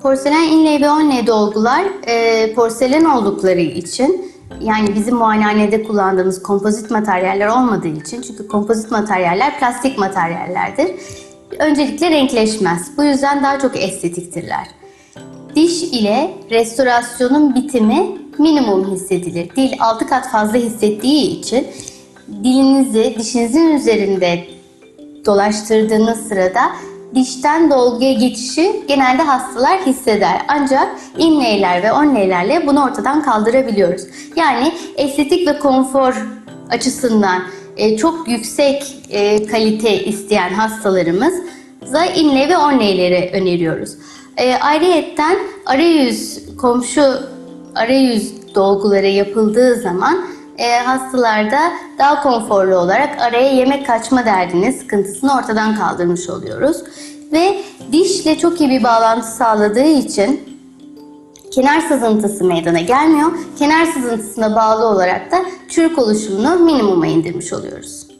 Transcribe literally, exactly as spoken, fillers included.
Porselen inlay ve onlay dolgular e, porselen oldukları için, yani bizim muayenehanede kullandığımız kompozit materyaller olmadığı için, çünkü kompozit materyaller plastik materyallerdir, öncelikle renkleşmez. Bu yüzden daha çok estetiktirler. Diş ile restorasyonun bitimi minimum hissedilir. Dil altı kat fazla hissettiği için dilinizi dişinizin üzerinde dolaştırdığınız sırada dişten dolguya geçişi genelde hastalar hisseder. Ancak inlayler ve onlaylerle bunu ortadan kaldırabiliyoruz. Yani estetik ve konfor açısından çok yüksek kalite isteyen hastalarımıza inlay ve onlayları öneriyoruz. Ayrıyetten arayüz, komşu arayüz dolguları yapıldığı zaman E, hastalarda daha konforlu olarak araya yemek kaçma derdini, sıkıntısını ortadan kaldırmış oluyoruz. Ve dişle çok iyi bir bağlantı sağladığı için kenar sızıntısı meydana gelmiyor. Kenar sızıntısına bağlı olarak da çürük oluşumunu minimuma indirmiş oluyoruz.